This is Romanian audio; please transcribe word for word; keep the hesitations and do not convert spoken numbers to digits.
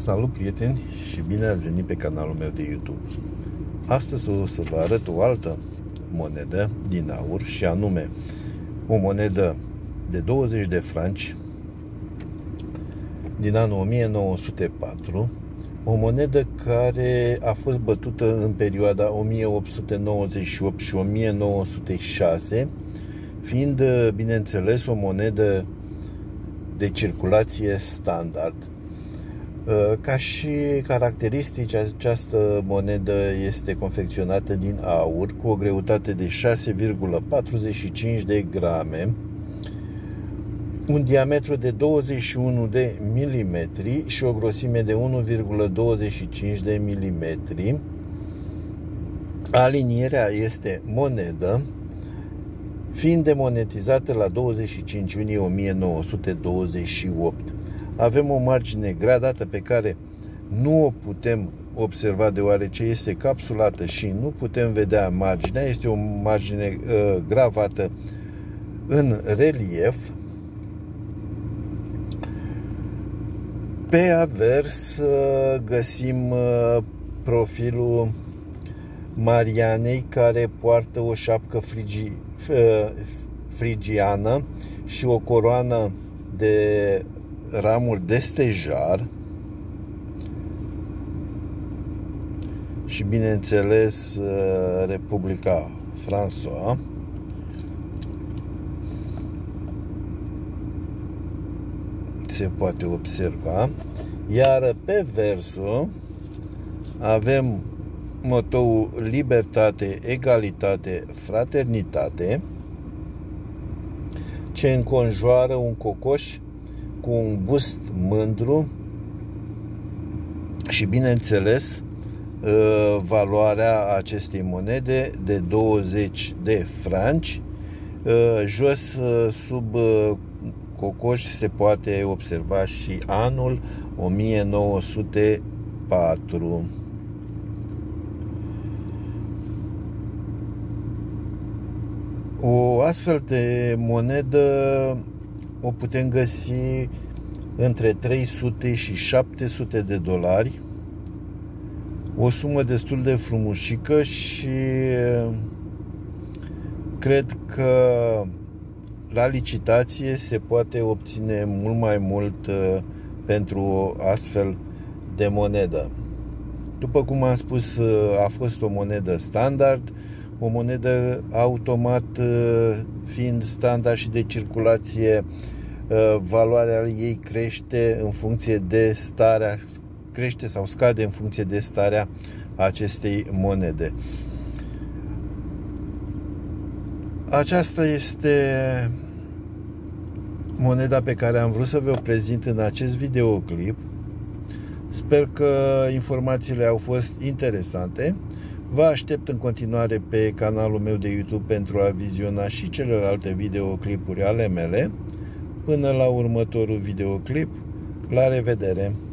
Salut prieteni și bine ați venit pe canalul meu de YouTube. Astăzi o să vă arăt o altă monedă din aur și anume o monedă de douăzeci de franci din anul o mie nouă sute patru, o monedă care a fost bătută în perioada o mie opt sute nouăzeci și opt și o mie nouă sute șase, fiind, bineînțeles, o monedă de circulație standard. Ca și caracteristici, această monedă este confecționată din aur cu o greutate de șase virgulă patruzeci și cinci de grame, un diametru de douăzeci și unu de milimetri și o grosime de unu virgulă douăzeci și cinci de milimetri. Alinierea este monedă, fiind demonetizată la douăzeci și cinci iunie o mie nouă sute douăzeci și opt. Avem o margine gradată pe care nu o putem observa deoarece este capsulată și nu putem vedea marginea. Este o margine uh, gravată în relief. Pe avers uh, găsim uh, profilul Marianei, care poartă o șapcă frigi, uh, frigiană și o coroană de ramuri de stejar și, bineînțeles, Republica François. Se poate observa. Iar pe versul avem motoul Libertate, Egalitate, Fraternitate, ce înconjoară un cocoș cu un bust mândru și, bineînțeles, valoarea acestei monede de douăzeci de franci. Jos, sub cocoș, se poate observa și anul o mie nouă sute patru. O astfel de monedă o putem găsi între trei sute și șapte sute de dolari. O sumă destul de frumușică și cred că la licitație se poate obține mult mai mult pentru o astfel de monedă. După cum am spus, a fost o monedă standard, o monedă automat fiind standard și de circulație, valoarea ei crește în funcție de starea, crește sau scade în funcție de starea acestei monede. Aceasta este moneda pe care am vrut să vă o prezint în acest videoclip. Sper că informațiile au fost interesante. Vă aștept în continuare pe canalul meu de YouTube pentru a viziona și celelalte videoclipuri ale mele. Până la următorul videoclip, la revedere!